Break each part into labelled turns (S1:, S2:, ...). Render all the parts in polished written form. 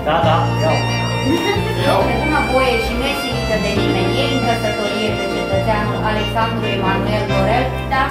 S1: Da, da, iau.
S2: De bună voie și nesilită de nimeni, iei în căsătorie pe cetățeanul Alexandru Emanuel Dorel, da?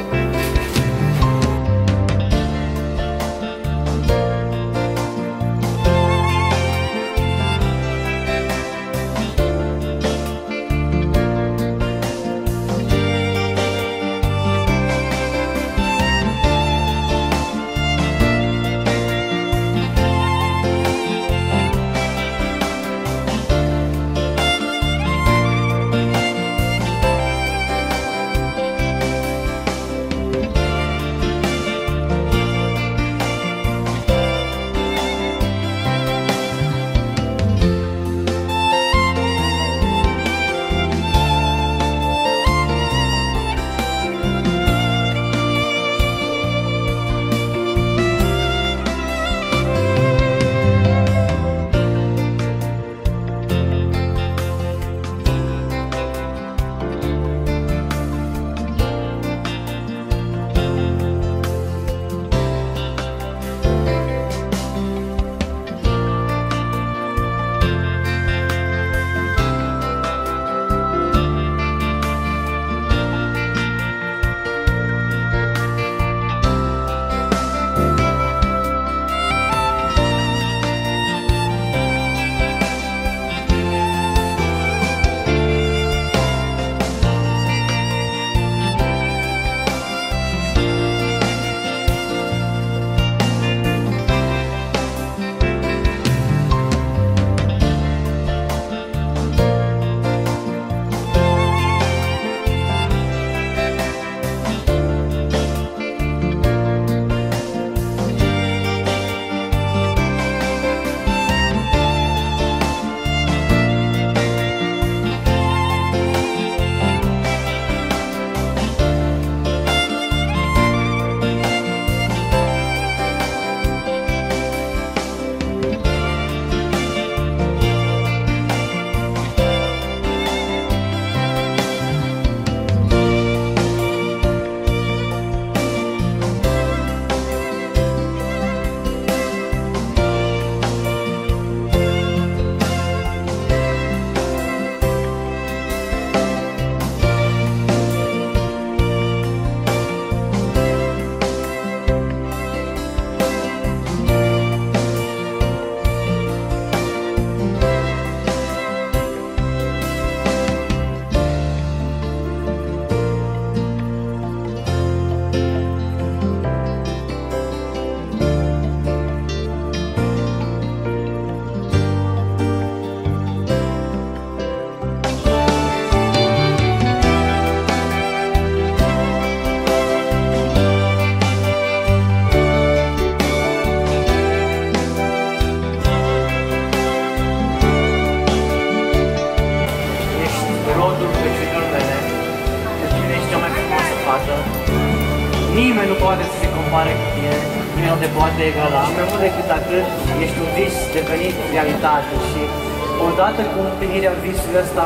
S1: Nimeni nu poate să se compare cu tine, nimeni nu te poate egala. Mai mult decât atât, ești un vis devenit realitate și odată cu împlinirea visului ăsta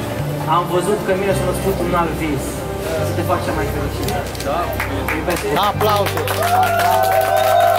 S1: am văzut că mine s-a născut un alt vis. Să te faci mai fericit.
S3: Da. Aplauze!